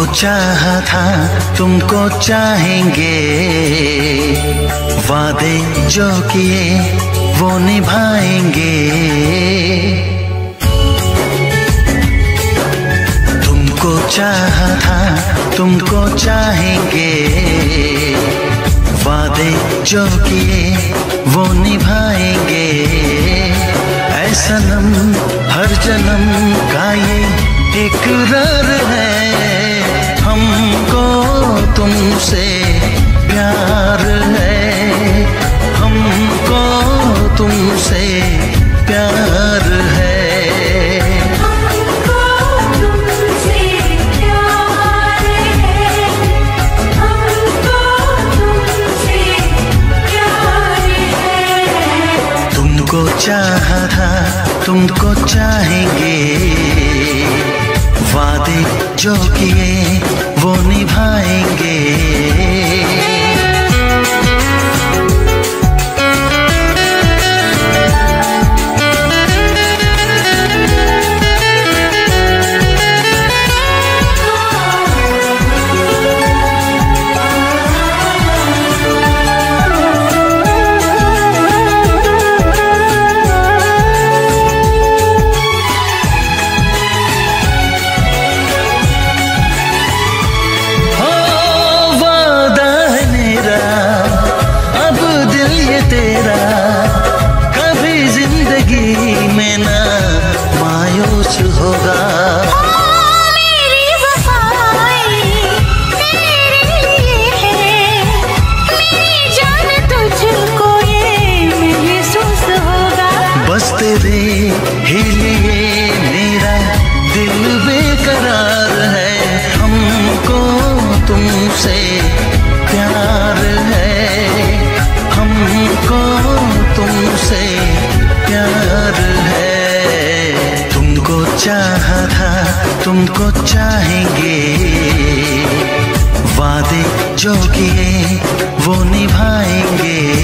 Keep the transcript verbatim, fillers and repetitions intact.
चाहा था तुमको चाहेंगे, वादे जो किए वो निभाएंगे। तुमको चाहा था तुमको चाहेंगे, वादे जो किए वो निभाएंगे। ऐ सनम हर जन्म का ये इकरार है, हमको तुमसे प्यार है, हमको तुमसे प्यार है। हमको तुमसे प्यार है, हमको तुमसे प्यार है। तुमको चाहा था तुमको चाहेंगे, वादे जो किए वो निभाएंगे। तेरा कभी जिंदगी में ना मायूस होगा। मेरी वफाएं तेरे लिए है, मेरी जान तुझको ये महसूस होगा। बस तेरे ही लिए मेरा दिल बेकरार है, हमको तुमसे प्यार है, हमको तुमसे प्यार है। तुमको चाहा था तुमको चाहेंगे, वादे जो किए वो निभाएंगे।